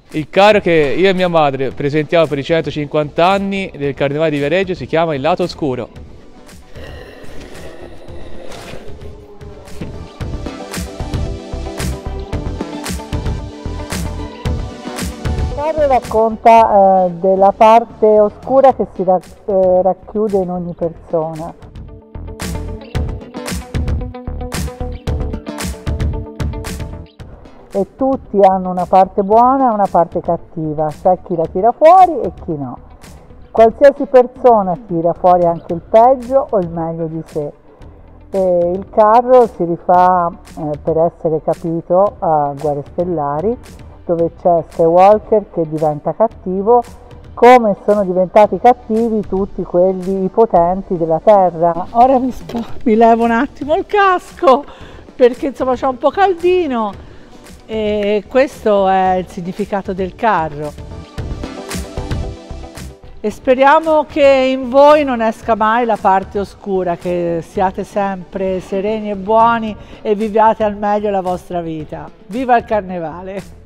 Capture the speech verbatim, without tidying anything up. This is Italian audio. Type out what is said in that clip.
Il carro che io e mia madre presentiamo per i centocinquanta anni del Carnevale di Viareggio si chiama Il Lato Oscuro. Il carro racconta eh, della parte oscura che si ra eh, racchiude in ogni persona. E tutti hanno una parte buona e una parte cattiva, c'è chi la tira fuori e chi no. Qualsiasi persona tira fuori anche il peggio o il meglio di sé. E il carro si rifà, eh, per essere capito, a Guerre Stellari, dove c'è Skywalker che diventa cattivo, come sono diventati cattivi tutti quelli potenti della Terra. Ora mi, mi levo un attimo il casco perché insomma c'è un po' caldino. E questo è il significato del carro. E speriamo che in voi non esca mai la parte oscura, che siate sempre sereni e buoni e viviate al meglio la vostra vita. Viva il Carnevale!